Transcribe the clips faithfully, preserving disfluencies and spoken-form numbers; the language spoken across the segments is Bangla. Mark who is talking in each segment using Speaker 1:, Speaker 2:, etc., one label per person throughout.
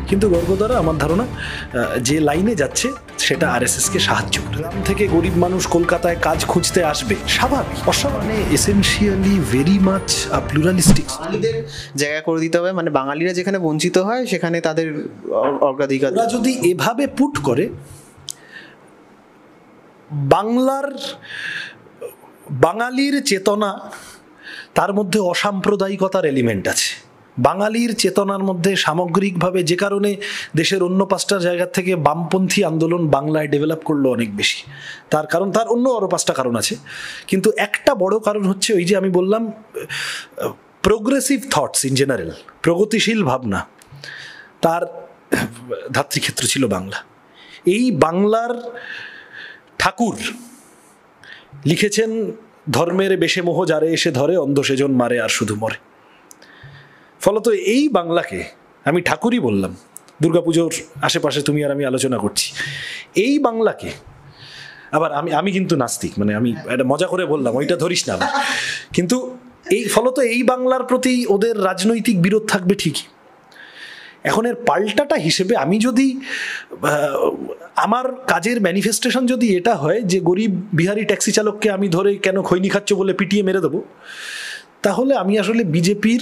Speaker 1: কিন্তু গর্গদারা আমার ধারণা যে লাইনে যাচ্ছে সেটা আরএসএসকে সাহায্য করে। গ্রাম থেকে গরিব মানুষ কলকাতায় কাজ খুঁজতে আসবে, স্বাভাবিক। অসামান্য এসেনশিয়ালি ভেরি মাচ প্লুরালিস্টিক।
Speaker 2: বাঙালিদের জায়গা করে দিতে হবে, মানে বাঙালিরা যেখানে বঞ্চিত হয় সেখানে তাদের অগ্রাধিকার।
Speaker 1: ওরা যদি এভাবে পুট করে, বাংলার বাঙালির চেতনা, তার মধ্যে অসাম্প্রদায়িকতার এলিমেন্ট আছে। বাঙালির চেতনার মধ্যে সামগ্রিকভাবে যে কারণে দেশের অন্য পাঁচটা জায়গার থেকে বামপন্থী আন্দোলন বাংলায় ডেভেলপ করলো অনেক বেশি, তার কারণ তার অন্য আরও পাঁচটা কারণ আছে, কিন্তু একটা বড় কারণ হচ্ছে ওই যে আমি বললাম প্রোগ্রেসিভ থটস ইন জেনারেল, প্রগতিশীল ভাবনা, তার ধাত্রীক্ষেত্র ছিল বাংলা। এই বাংলার ঠাকুর লিখেছেন, ধর্মের বেশে মোহ যারে এসে ধরে, অন্ধ সেজন মারে আর শুধু মরে। ফলত এই বাংলাকে, আমি ঠাকুরই বললাম, দুর্গাপুজোর আশেপাশে তুমি আর আমি আলোচনা করছি, এই বাংলাকে আবার আমি আমি কিন্তু নাস্তিক, মানে আমি একটা মজা করে বললাম, ওইটা ধরিস না আবার, কিন্তু এই ফলত এই বাংলার প্রতি ওদের রাজনৈতিক বিরোধ থাকবে ঠিকই। এখন এর পাল্টাটা হিসেবে আমি যদি আমার কাজের ম্যানিফেস্টেশন যদি এটা হয় যে গরিব বিহারি ট্যাক্সি চালককে আমি ধরে কেন খৈনি খাচ্ছ বলে পিটিয়ে মেরে দেবো, তাহলে আমি আসলে বিজেপির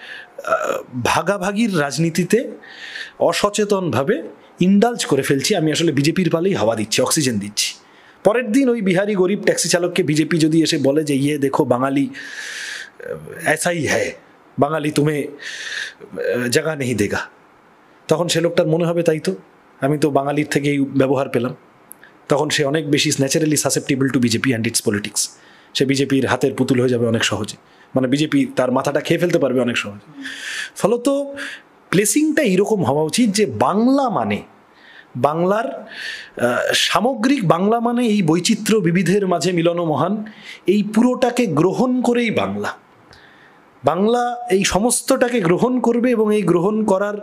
Speaker 1: ভাগাভাগির রাজনীতিতে অসচেতনভাবে ইন্ডালজ করে ফেলছি। আমি আসলে বিজেপির পালেই হাওয়া দিচ্ছি, অক্সিজেন দিচ্ছি। পরের দিন ওই বিহারি গরিব ট্যাক্সি চালককে বিজেপি যদি এসে বলে যে ইয়ে দেখো বাঙালি ऐसा ही है, বাঙালি তুমি জায়গা নেই দেগা, তখন সে লোকটার মনে হবে তাই তো, আমি তো বাঙালির থেকে এই ব্যবহার পেলাম। তখন সে অনেক বেশি naturally susceptible to BJP and its politics. সে বিজেপির হাতের পুতুল হয়ে যাবে অনেক সহজে, মানে বিজেপি তার মাথাটা খেয়ে ফেলতে পারবে অনেক সহজে। ফলত প্লেসিংটা এইরকম হওয়া উচিত যে বাংলা মানে, বাংলার সামগ্রিক বাংলা মানে এই বৈচিত্র্য বিবিধের মাঝে মিলন মহান, এই পুরোটাকে গ্রহণ করেই বাংলা। বাংলা এই সমস্তটাকে গ্রহণ করবে এবং এই গ্রহণ করার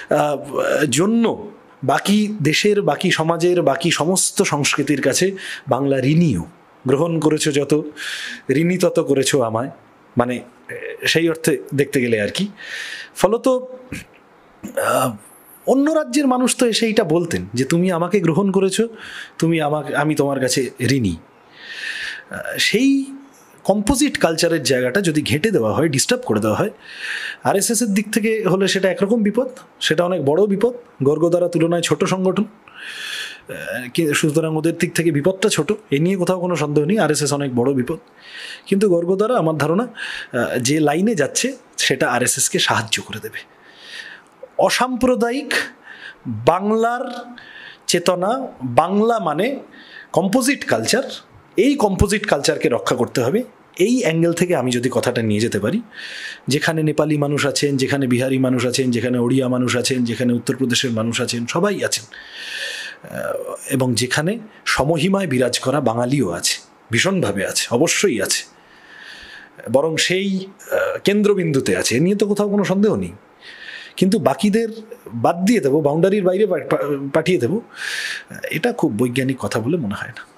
Speaker 1: জন্য বাকি দেশের, বাকি সমাজের, বাকি সমস্ত সংস্কৃতির কাছে বাংলা ঋণীও। গ্রহণ করেছো যত, ঋণী তত করেছো আমায়, মানে সেই অর্থে দেখতে গেলে আর কি। ফলত অন্য রাজ্যের মানুষ তো এসে এইটা বলতেন যে তুমি আমাকে গ্রহণ করেছো, তুমি আমাকে, আমি তোমার কাছে ঋণী। সেই কম্পোজিট কালচারের জায়গাটা যদি ঘেঁটে দেওয়া হয়, ডিস্টার্ব করে দেওয়া হয়, আরএসএসের দিক থেকে হলে সেটা একরকম বিপদ, সেটা অনেক বড় বিপদ। গর্গদারা তুলনায় ছোট সংগঠন, সুতরাং ওদের দিক থেকে বিপদটা ছোট, এ নিয়ে কোথাও কোনো সন্দেহ নেই। আরএসএস অনেক বড় বিপদ, কিন্তু গর্গদারা আমার ধারণা যে লাইনে যাচ্ছে সেটা আরএসএসকে সাহায্য করে দেবে। অসাম্প্রদায়িক বাংলার চেতনা, বাংলা মানে কম্পোজিট কালচার, এই কম্পোজিট কালচারকে রক্ষা করতে হবে। এই অ্যাঙ্গেল থেকে আমি যদি কথাটা নিয়ে যেতে পারি, যেখানে নেপালি মানুষ আছেন, যেখানে বিহারি মানুষ আছেন, যেখানে ওড়িয়া মানুষ আছেন, যেখানে উত্তরপ্রদেশের মানুষ আছেন, সবাই আছেন, এবং যেখানে সমহিমায় বিরাজ করা বাঙালিও আছে, ভীষণভাবে আছে, অবশ্যই আছে, বরং সেই কেন্দ্রবিন্দুতে আছে, এ নিয়ে তো কোথাও কোনো সন্দেহ নেই। কিন্তু বাকিদের বাদ দিয়ে দেবো, বাউন্ডারির বাইরে পাঠিয়ে দেবো, এটা খুব বৈজ্ঞানিক কথা বলে মনে হয় না।